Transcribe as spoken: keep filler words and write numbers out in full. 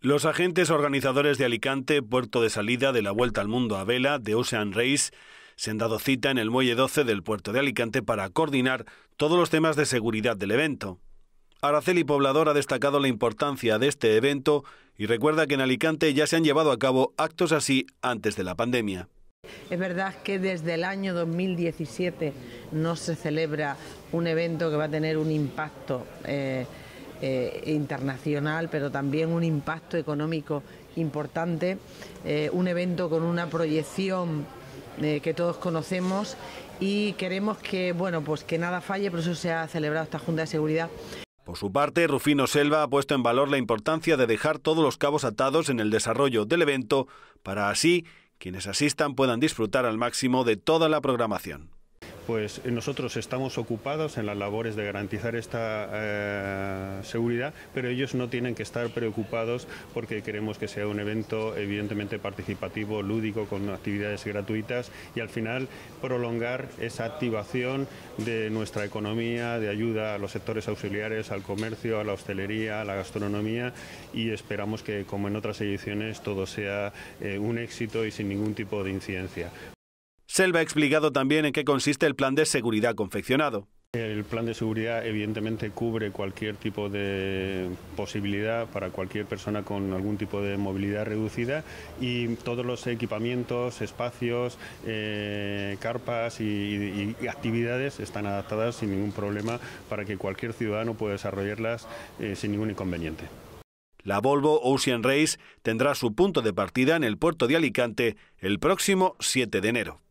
Los agentes organizadores de Alicante, puerto de salida de la Vuelta al Mundo a vela de Ocean Race, se han dado cita en el Muelle doce del puerto de Alicante para coordinar todos los temas de seguridad del evento. Araceli Poblador ha destacado la importancia de este evento y recuerda que en Alicante ya se han llevado a cabo actos así antes de la pandemia. Es verdad que desde el año dos mil diecisiete no se celebra un evento que va a tener un impacto eh, eh, internacional, pero también un impacto económico importante, eh, un evento con una proyección eh, que todos conocemos y queremos que, bueno, pues que nada falle, por eso se ha celebrado esta Junta de Seguridad. Por su parte, Rufino Selva ha puesto en valor la importancia de dejar todos los cabos atados en el desarrollo del evento para así quienes asistan puedan disfrutar al máximo de toda la programación. Pues nosotros estamos ocupados en las labores de garantizar esta eh, seguridad, pero ellos no tienen que estar preocupados porque queremos que sea un evento evidentemente participativo, lúdico, con actividades gratuitas y al final prolongar esa activación de nuestra economía, de ayuda a los sectores auxiliares, al comercio, a la hostelería, a la gastronomía y esperamos que, como en otras ediciones, todo sea eh, un éxito y sin ningún tipo de incidencia. Selva ha explicado también en qué consiste el plan de seguridad confeccionado. El plan de seguridad evidentemente cubre cualquier tipo de posibilidad para cualquier persona con algún tipo de movilidad reducida y todos los equipamientos, espacios, eh, carpas y, y, y actividades están adaptadas sin ningún problema para que cualquier ciudadano pueda desarrollarlas eh, sin ningún inconveniente. La Volvo Ocean Race tendrá su punto de partida en el puerto de Alicante el próximo siete de enero.